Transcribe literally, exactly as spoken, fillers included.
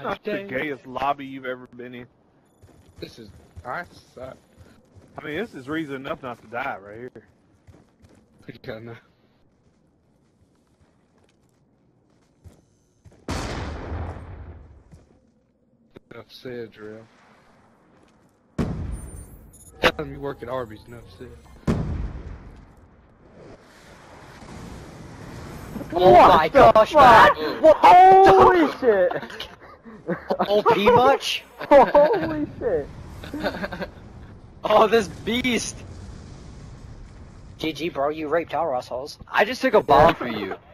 not the gayest lobby you've ever been in. This is nice. Uh, I mean, this is reason enough not to die right here. yeah, no. Enough said, Drill. Tell them you work at Arby's, enough said. Oh my gosh, man! What? Holy shit! O P much? Holy shit! Oh, this beast! G G, bro, you raped our assholes. I just took a bomb for you.